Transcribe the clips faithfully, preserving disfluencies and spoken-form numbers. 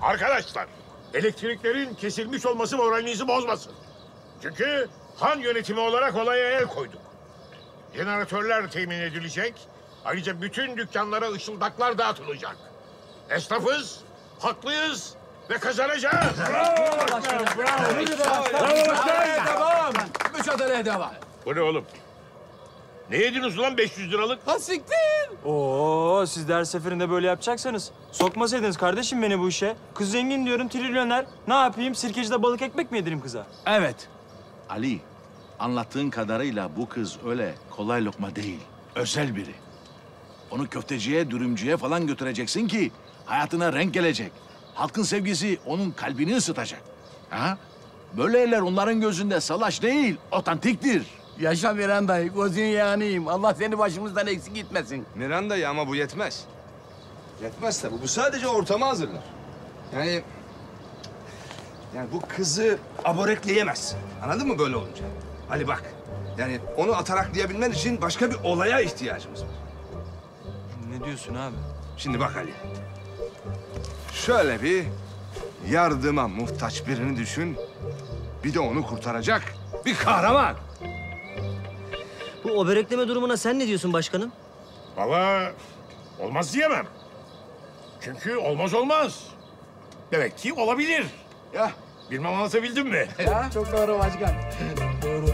Arkadaşlar, elektriklerin kesilmiş olması moralinizi bozmasın. Çünkü han yönetimi olarak olaya el koyduk. Jeneratörler temin edilecek. Ayrıca bütün dükkanlara ışıldaklar dağıtılacak. Esnafız, haklıyız ve kazanacağız. Bravo başkanım, bravo. Bravo başkanım. Devam. Mücadeleye devam. Bu ne oğlum? Ne yediniz ulan beş yüz liralık? Ha siktir. Oo, siz de her seferinde böyle yapacaksanız sokmasaydınız kardeşim beni bu işe. Kız zengin diyorum, trilyoner. Ne yapayım? Sirkecide balık ekmek mi yedireyim kıza? Evet. Ali, anlattığın kadarıyla bu kız öyle kolay lokma değil. Özel biri. Onu köfteciye, dürümcüye falan götüreceksin ki hayatına renk gelecek. Halkın sevgisi onun kalbini ısıtacak. Ha? Böyle eller onların gözünde salaş değil, otantiktir. Yaşa Miranda'yı, gözün yanayım. Allah seni başımızdan eksik gitmesin. Miranda'yı ama bu yetmez. Yetmez tabii. Bu sadece ortamı hazırlar. Yani... Yani bu kızı aborekleyemezsin. Anladın mı böyle olunca? Ali bak. Yani onu ataraklayabilmen için başka bir olaya ihtiyacımız var. Ne diyorsun abi? Şimdi bak Ali. Şöyle bir yardıma muhtaç birini düşün. Bir de onu kurtaracak bir kahraman. Bu oberekleme durumuna sen ne diyorsun başkanım? Vallahi olmaz diyemem. Çünkü olmaz olmaz. Demek ki olabilir. Ya Bilmem anlatabildim mi? Ya, çok doğru başkan. Doğru.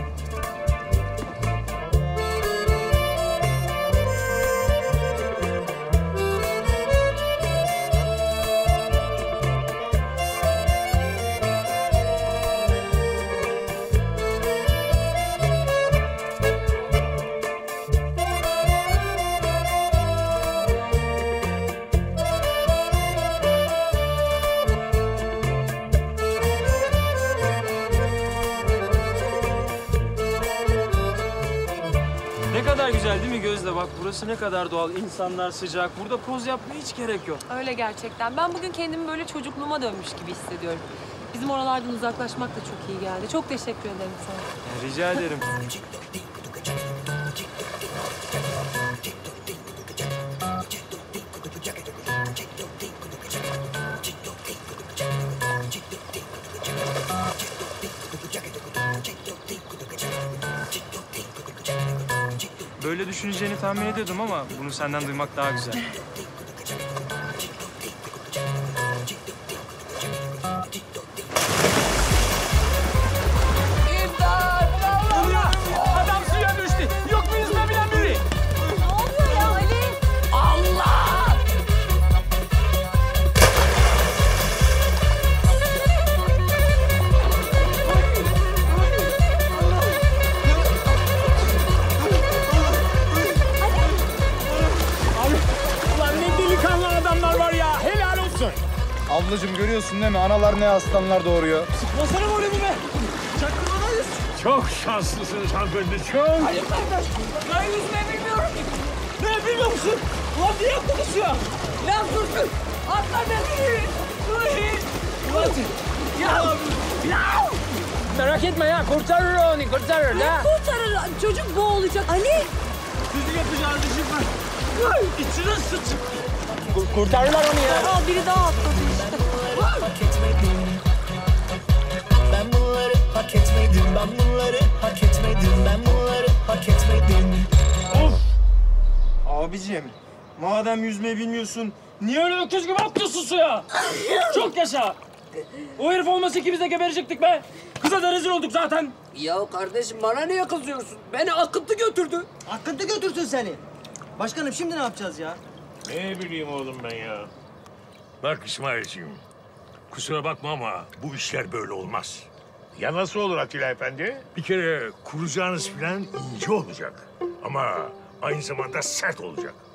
Ne kadar güzel değil mi Gözde? Bak burası ne kadar doğal. İnsanlar sıcak. Burada poz yapmaya hiç gerek yok. Öyle gerçekten. Ben bugün kendimi böyle çocukluğuma dönmüş gibi hissediyorum. Bizim oralardan uzaklaşmak da çok iyi geldi. Çok teşekkür ederim sana. Ya, rica ederim. Böyle düşüneceğini tahmin ediyordum ama bunu senden duymak daha güzel. Adam suya düştü. Yok mu yüzme bilen biri? Ne oluyor ya Ali? Allah! Ulan ne delikanlı adamlar var ya. Helal olsun. Ablacığım görüyorsun değil mi? Analar ne aslanlar doğuruyor. Basana böyle bu be. Çaktırmadayız. Çok şanslısınız hanımefendi, çok. Hayır kardeş. Ben yüzmeyi bilmiyorum ki. Ne bilmiyor musun? Ulan niye konuşuyor? Lan dursun. Atla beni. Ulan. Ya. Ya. Merak etme ya. Kurtarır onu. Kurtarır la. Kurtarır. Çocuk boğulacak. Ali! Sizin yapacağınız işim var. Ay, İçine sıçın. Kurtarırlar onu ya. Aa, biri daha atladı işte. Ben bunları hak etmedim, ben bunları hak etmedim, ben bunları hak etmedim. Of! Abicim, madem yüzmeyi bilmiyorsun, niye öyle öküz gibi atlıyorsun suya? Çok yaşa! O herif olmasa ikimiz de geberecektik be! Kıza da rezil olduk zaten. Ya kardeşim bana niye kızıyorsun? Beni akıntı götürdü. Akıntı götürsün seni. Başkanım şimdi ne yapacağız ya? Ne bileyim oğlum ben ya. Bak İsmail'ciğim, kusura bakma ama bu işler böyle olmaz. Ya nasıl olur Atilla Efendi? Bir kere kuracağınız plan ince olacak. Ama aynı zamanda sert olacak.